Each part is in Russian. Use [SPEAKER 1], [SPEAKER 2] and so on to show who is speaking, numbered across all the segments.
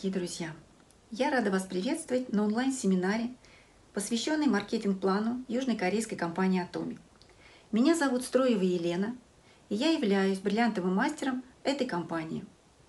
[SPEAKER 1] дорогие друзья! Я рада вас приветствовать на онлайн-семинаре, посвященный маркетинг-плану южнокорейской компании Atomic. Меня зовут Строева Елена, и я являюсь бриллиантовым мастером этой компании.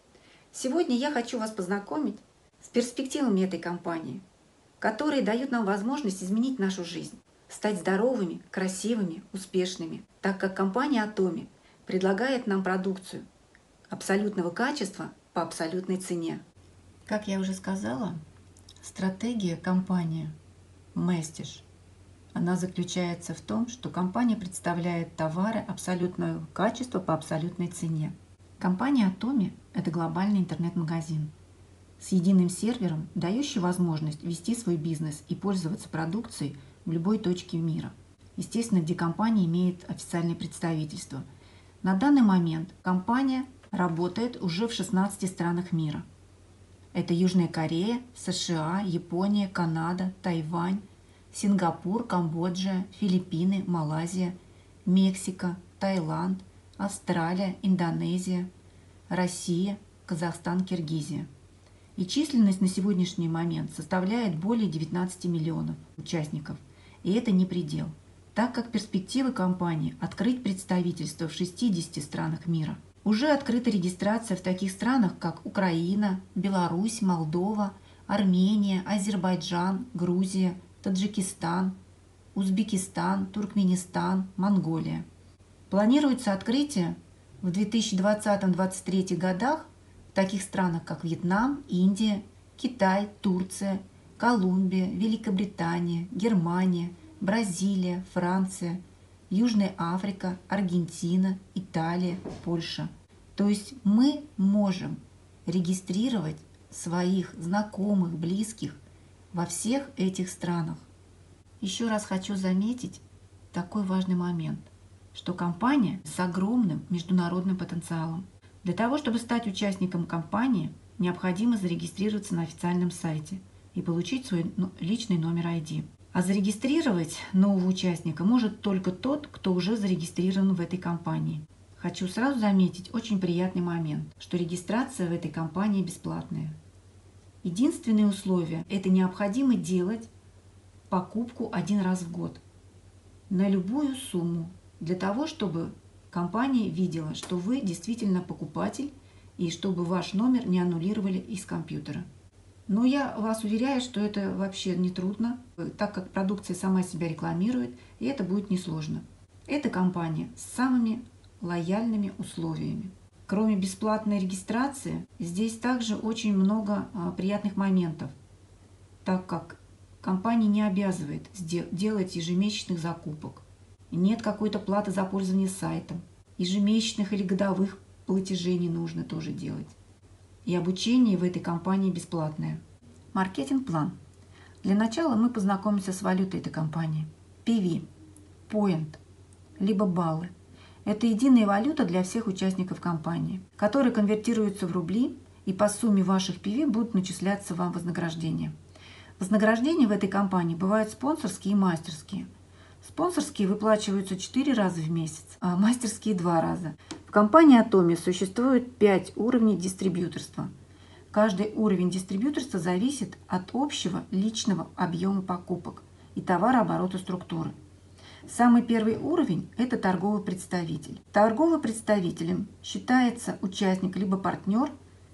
[SPEAKER 1] Сегодня я хочу вас познакомить с перспективами этой компании, которые дают нам возможность изменить нашу жизнь, стать здоровыми, красивыми, успешными, так как компания Atomic предлагает нам продукцию абсолютного качества по абсолютной цене. Как я уже сказала, стратегия компании Mestige, она заключается в том, что компания представляет товары абсолютного качества по абсолютной цене. Компания Atomic – это глобальный интернет-магазин с единым сервером, дающий возможность вести свой бизнес и пользоваться продукцией в любой точке мира. Естественно, где компания имеет официальное представительство. На данный момент компания работает уже в 16 странах мира. Это Южная Корея, США, Япония, Канада, Тайвань, Сингапур, Камбоджа, Филиппины, Малайзия, Мексика, Таиланд, Австралия, Индонезия, Россия, Казахстан, Киргизия. И численность на сегодняшний момент составляет более 19 миллионов участников. И это не предел, так как перспективы компании открыть представительство в 60 странах мира. Уже открыта регистрация в таких странах, как Украина, Беларусь, Молдова, Армения, Азербайджан, Грузия, Таджикистан, Узбекистан, Туркменистан, Монголия. Планируется открытие в 2020-2023 годах в таких странах, как Вьетнам, Индия, Китай, Турция, Колумбия, Великобритания, Германия, Бразилия, Франция, Южная Африка, Аргентина, Италия, Польша. То есть мы можем регистрировать своих знакомых, близких во всех этих странах. Еще раз хочу заметить такой важный момент, что компания с огромным международным потенциалом. Для того, чтобы стать участником компании, необходимо зарегистрироваться на официальном сайте и получить свой личный номер ID. А зарегистрировать нового участника может только тот, кто уже зарегистрирован в этой компании. Хочу сразу заметить очень приятный момент, что регистрация в этой компании бесплатная. Единственное условие – это необходимо делать покупку один раз в год на любую сумму, для того, чтобы компания видела, что вы действительно покупатель и чтобы ваш номер не аннулировали из компьютера. Но я вас уверяю, что это вообще не трудно, так как продукция сама себя рекламирует, и это будет несложно. Это компания с самыми лояльными условиями. Кроме бесплатной регистрации, здесь также очень много приятных моментов, так как компания не обязывает делать ежемесячных закупок. Нет какой-то платы за пользование сайтом. Ежемесячных или годовых платежей не нужно тоже делать. И обучение в этой компании бесплатное. Маркетинг-план. Для начала мы познакомимся с валютой этой компании. PV, Point, либо баллы. Это единая валюта для всех участников компании, которые конвертируются в рубли, и по сумме ваших PV будут начисляться вам вознаграждения. Вознаграждения в этой компании бывают спонсорские и мастерские. Спонсорские выплачиваются 4 раза в месяц, а мастерские 2 раза. В компании Atomic существует 5 уровней дистрибьюторства. Каждый уровень дистрибьюторства зависит от общего личного объема покупок и товарооборота структуры. Самый первый уровень – это торговый представитель. Торговым представителем считается участник либо партнер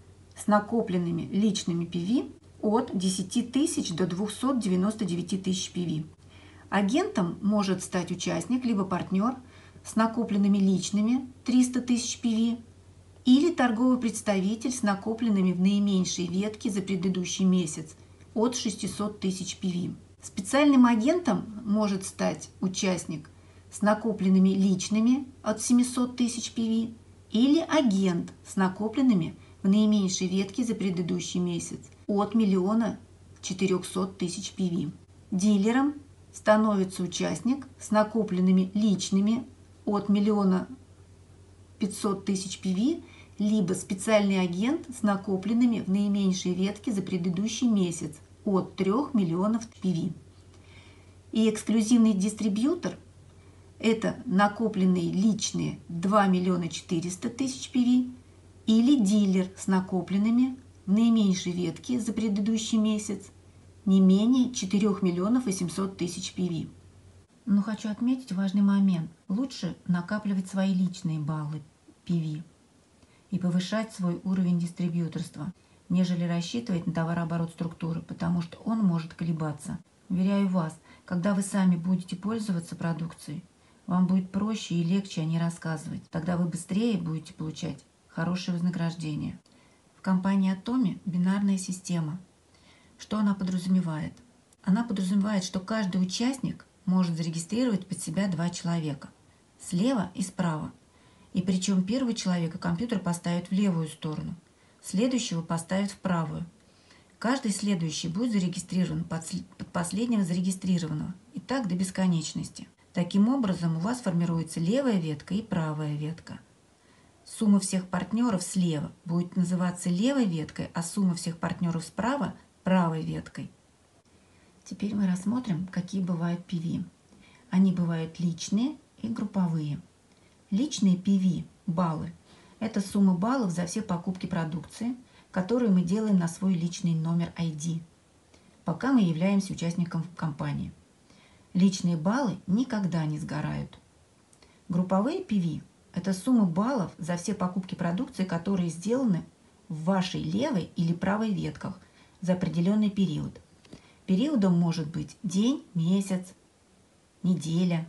[SPEAKER 1] с накопленными личными PV от 10 тысяч до 299 тысяч PV. Агентом может стать участник либо партнер с накопленными личными 300 тысяч PV или торговый представитель с накопленными в наименьшей ветке за предыдущий месяц от 600 тысяч PV. Специальным агентом может стать участник с накопленными личными от 700 тысяч PV или агент с накопленными в наименьшей ветке за предыдущий месяц от 1 400 000 PV. Дилером становится участник с накопленными личными от 1 500 000 PV, либо специальный агент с накопленными в наименьшей ветке за предыдущий месяц от 3 миллионов PV. И эксклюзивный дистрибьютор – это накопленные личные 2 400 000 PV или дилер с накопленными в наименьшей ветки за предыдущий месяц не менее 4 миллионов 800 тысяч PV. Но хочу отметить важный момент. Лучше накапливать свои личные баллы PV и повышать свой уровень дистрибьюторства, нежели рассчитывать на товарооборот структуры, потому что он может колебаться. Уверяю вас, когда вы сами будете пользоваться продукцией, вам будет проще и легче о ней рассказывать. Тогда вы быстрее будете получать хорошее вознаграждение. В компании Atomy бинарная система. Что она подразумевает? Она подразумевает, что каждый участник может зарегистрировать под себя 2 человека. Слева и справа. И причем первого человека компьютер поставит в левую сторону, следующего поставит в правую. Каждый следующий будет зарегистрирован под последнего зарегистрированного. И так до бесконечности. Таким образом у вас формируется левая ветка и правая ветка. Сумма всех партнеров слева будет называться левой веткой, а сумма всех партнеров справа – правой веткой. Теперь мы рассмотрим, какие бывают PV. Они бывают личные и групповые. Личные PV – баллы. Это сумма баллов за все покупки продукции, которые мы делаем на свой личный номер ID, пока мы являемся участником компании. Личные баллы никогда не сгорают. Групповые PV – это сумма баллов за все покупки продукции, которые сделаны в вашей левой или правой ветках за определенный период. Периодом может быть день, месяц, неделя.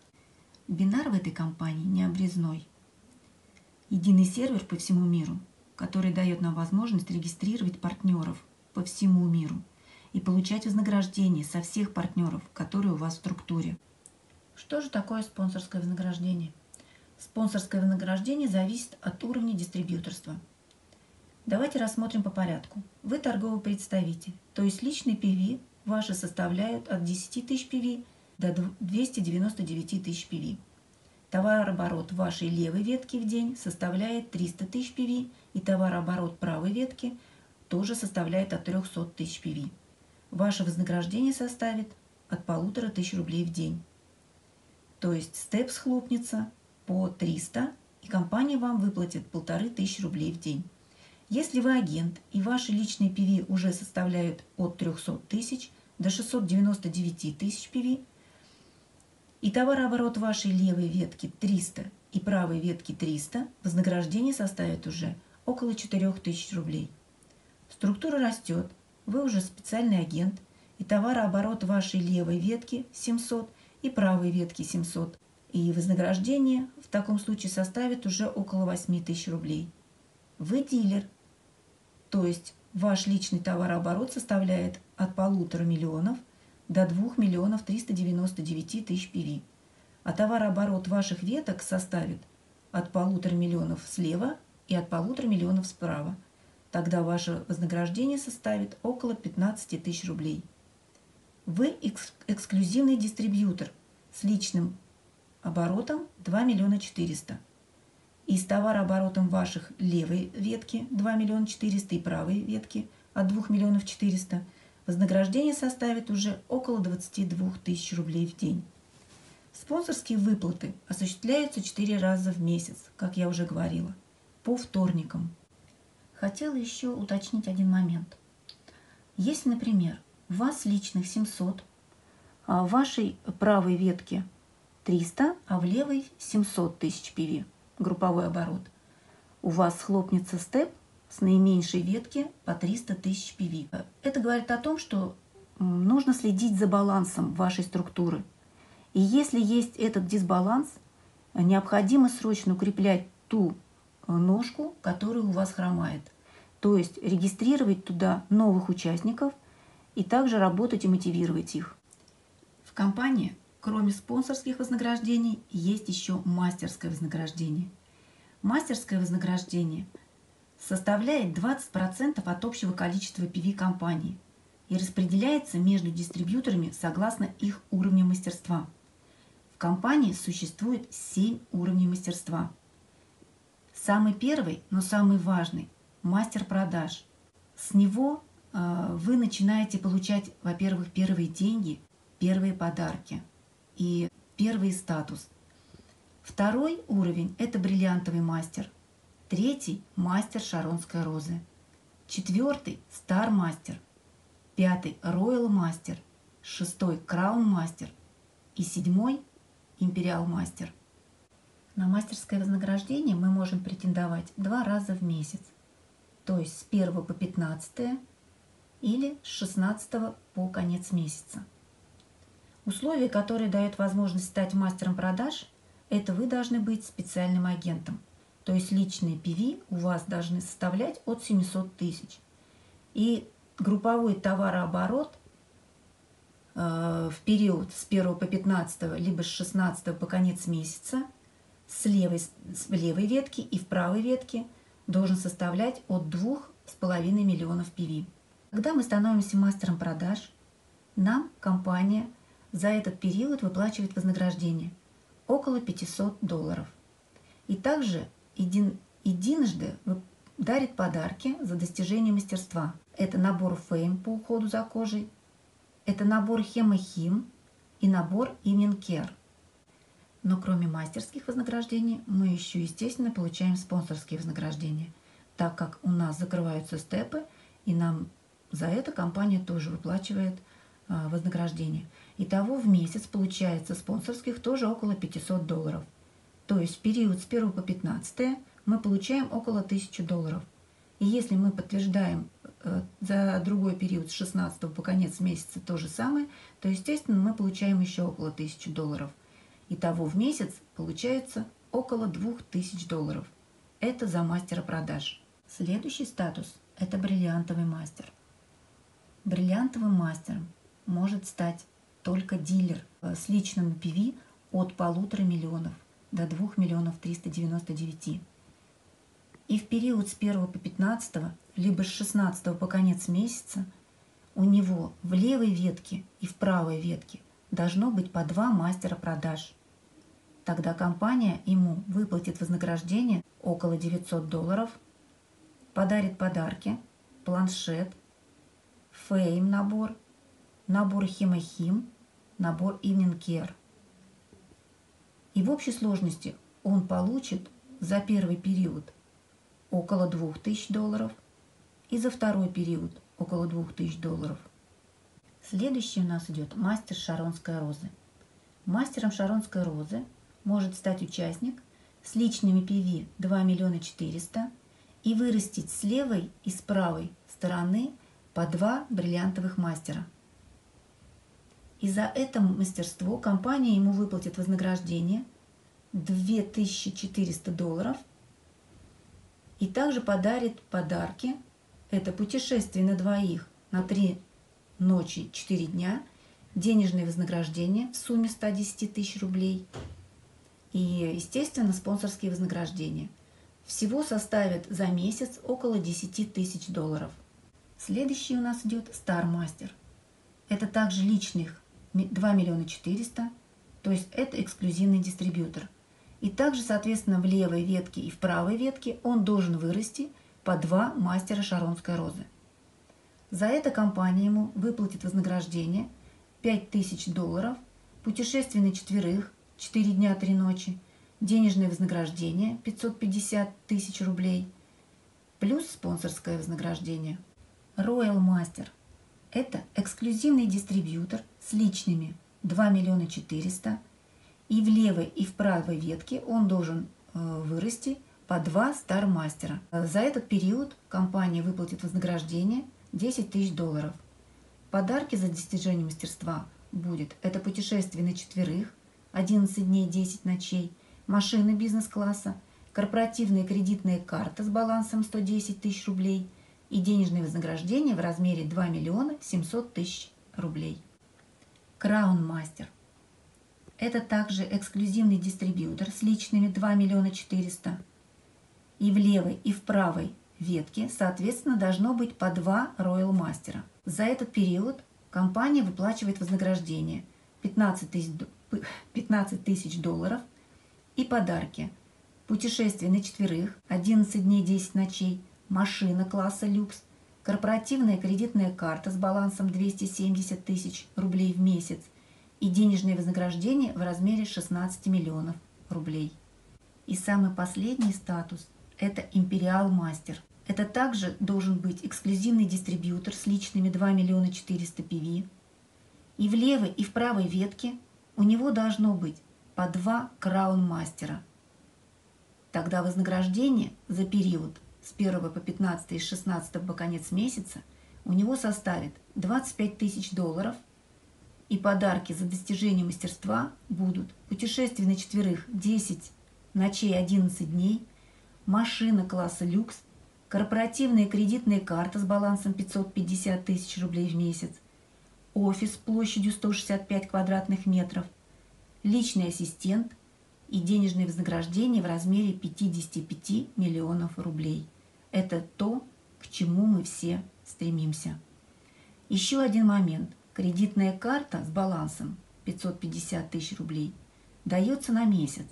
[SPEAKER 1] Бинар в этой компании не обрезной. Единый сервер по всему миру, который дает нам возможность регистрировать партнеров по всему миру и получать вознаграждение со всех партнеров, которые у вас в структуре. Что же такое спонсорское вознаграждение? Спонсорское вознаграждение зависит от уровня дистрибьюторства. Давайте рассмотрим по порядку. Вы торговый представитель, то есть личные PV ваши составляют от 10 тысяч PV до 299 тысяч PV. Товарооборот вашей левой ветки в день составляет 300 тысяч PV, и товарооборот правой ветки тоже составляет от 300 тысяч PV. Ваше вознаграждение составит от 1500 рублей в день. То есть степ схлопнется по 300, и компания вам выплатит 1500 рублей в день. Если вы агент и ваши личные PV уже составляют от 300 тысяч до 699 тысяч PV, и товарооборот вашей левой ветки 300 и правой ветки 300, вознаграждение составит уже около 4000 рублей. Структура растет, вы уже специальный агент, и товарооборот вашей левой ветки 700 и правой ветки 700, и вознаграждение в таком случае составит уже около 8000 рублей. Вы дилер, то есть ваш личный товарооборот составляет от 1,5 миллиона до 2 миллионов 399 тысяч PV, а товарооборот ваших веток составит от 1,5 миллионов слева и от 1,5 миллионов справа. Тогда ваше вознаграждение составит около 15 тысяч рублей. Вы эксклюзивный дистрибьютор с личным оборотом 2 миллиона 400. И с товарооборотом ваших левой ветки 2 миллиона 400 и правой ветки от 2 миллионов 400 вознаграждение составит уже около 22 тысяч рублей в день. Спонсорские выплаты осуществляются 4 раза в месяц, как я уже говорила, по вторникам. Хотела еще уточнить один момент. Если, например, у вас личных 700, а в вашей правой ветке 300, а в левой 700 тысяч PV, групповой оборот, у вас схлопнется степ с наименьшей ветки по 300 тысяч PV. Это говорит о том, что нужно следить за балансом вашей структуры. И если есть этот дисбаланс, необходимо срочно укреплять ту ножку, которая у вас хромает. То есть регистрировать туда новых участников и также работать и мотивировать их. В компании, кроме спонсорских вознаграждений, есть еще мастерское вознаграждение. Мастерское вознаграждение составляет 20% от общего количества PV компании и распределяется между дистрибьюторами согласно их уровню мастерства. В компании существует 7 уровней мастерства. Самый первый, но самый важный – мастер продаж. С него вы начинаете получать, во-первых, первые деньги, первые подарки и первый статус. Второй уровень – это бриллиантовый мастер. Третий – мастер Шаронской розы. 4 Star Master, 5 Royal Master, 6 Crown Master и 7 Imperial Master. На мастерское вознаграждение мы можем претендовать 2 раза в месяц, то есть с 1 по 15 или с 16 по конец месяца. Условия, которые дают возможность стать мастером продаж, это вы должны быть специальным агентом. То есть личные PV у вас должны составлять от 700 тысяч. И групповой товарооборот в период с 1 по 15, либо с 16 по конец месяца в левой ветке и в правой ветке должен составлять от 2,5 миллионов PV. Когда мы становимся мастером продаж, нам компания за этот период выплачивает вознаграждение около $500. И также единожды дарит подарки за достижение мастерства. Это набор Fame по уходу за кожей, это набор Hema-Him и набор Evening Care. Но кроме мастерских вознаграждений мы еще, естественно, получаем спонсорские вознаграждения, так как у нас закрываются степы, и нам за это компания тоже выплачивает вознаграждение. Итого в месяц получается спонсорских тоже около $500. То есть в период с 1 по 15 мы получаем около $1000. И если мы подтверждаем за другой период с 16 по конец месяца то же самое, то, естественно, мы получаем еще около $1000. Итого в месяц получается около $2000. Это за мастера продаж. Следующий статус – это бриллиантовый мастер. Бриллиантовым мастером может стать только дилер с личным PV от 1,5 миллионов до 2 399 000. И в период с 1 по 15, либо с 16 по конец месяца у него в левой ветке и в правой ветке должно быть по 2 мастера продаж. Тогда компания ему выплатит вознаграждение около $900, подарит подарки, планшет, Fame набор, набор Hema-Him, набор Evening Care. И в общей сложности он получит за первый период около $2000 и за второй период около $2000. Следующий у нас идет мастер Шаронской розы. Мастером Шаронской розы может стать участник с личными PV 2 400 000 и вырастить с левой и с правой стороны по 2 бриллиантовых мастера. И за это мастерство компания ему выплатит вознаграждение $2400 и также подарит подарки. Это путешествие на двоих на 3 ночи 4 дня, денежное вознаграждение в сумме 110 000 рублей и, естественно, спонсорские вознаграждения. Всего составит за месяц около $10 000. Следующий у нас идет Star Master. Это также личных 2 400 000, то есть это эксклюзивный дистрибьютор. И также, соответственно, в левой ветке и в правой ветке он должен вырасти по 2 мастера Шаронской розы. За это компания ему выплатит вознаграждение $5000, путешествие на 4 дня 3 ночи, денежное вознаграждение 550 000 рублей, плюс спонсорское вознаграждение. Royal Master – это эксклюзивный дистрибьютор с личными 2 400 000, и в левой и в правой ветке он должен вырасти по 2 Star Master. За этот период компания выплатит вознаграждение $10 000. Подарки за достижение мастерства будет это путешествие на 4, 11 дней 10 ночей, машины бизнес-класса, корпоративная кредитная карта с балансом 110 000 рублей и денежное вознаграждение в размере 2 700 000 рублей. Crown Master – это также эксклюзивный дистрибьютор с личными 2 400 000. И в левой и в правой ветке, соответственно, должно быть по 2 Royal Master. За этот период компания выплачивает вознаграждение $15 000 и подарки. Путешествие на 4, 11 дней 10 ночей, машина класса люкс, корпоративная кредитная карта с балансом 270 000 рублей в месяц и денежное вознаграждение в размере 16 миллионов рублей. И самый последний статус – это Imperial Master. Это также должен быть эксклюзивный дистрибьютор с личными 2 400 000 PV. И в левой, и в правой ветке у него должно быть по 2 краун-мастера. Тогда вознаграждение за период с 1 по 15 и с 16 по конец месяца у него составит $25 000, и подарки за достижение мастерства будут путешествие на четверых 10 ночей 11 дней, машина класса люкс, корпоративная кредитная карта с балансом 550 000 рублей в месяц, офис площадью 165 квадратных метров, личный ассистент и денежное вознаграждение в размере 55 миллионов рублей. Это то, к чему мы все стремимся. Еще один момент. Кредитная карта с балансом 550 000 рублей дается на месяц.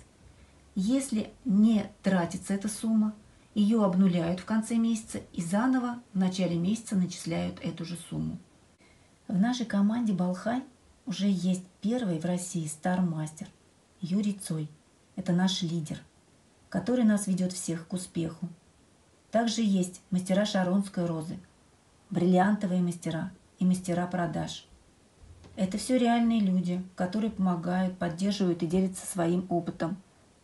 [SPEAKER 1] Если не тратится эта сумма, ее обнуляют в конце месяца и заново в начале месяца начисляют эту же сумму. В нашей команде «Балхай» уже есть первый в России стар-мастер Юрий Цой. Это наш лидер, который нас ведет всех к успеху. Также есть мастера Шаронской розы, бриллиантовые мастера и мастера продаж. Это все реальные люди, которые помогают, поддерживают и делятся своим опытом.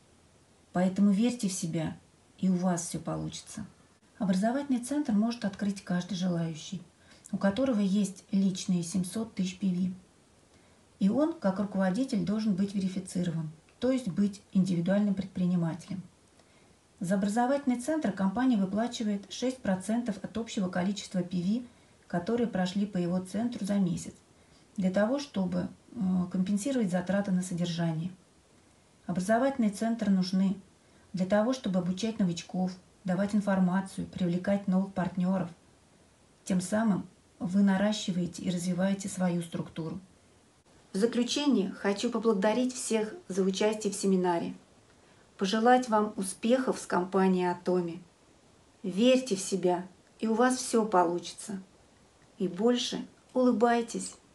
[SPEAKER 1] Поэтому верьте в себя, и у вас все получится. Образовательный центр может открыть каждый желающий, у которого есть личные 700 000 PV. И он, как руководитель, должен быть верифицирован, то есть быть индивидуальным предпринимателем. За образовательный центр компания выплачивает 6% от общего количества PV, которые прошли по его центру за месяц, для того, чтобы компенсировать затраты на содержание. Образовательные центры нужны для того, чтобы обучать новичков, давать информацию, привлекать новых партнеров. Тем самым вы наращиваете и развиваете свою структуру. В заключение хочу поблагодарить всех за участие в семинаре. Пожелать вам успехов с компанией Atomy. Верьте в себя, и у вас все получится. И больше улыбайтесь.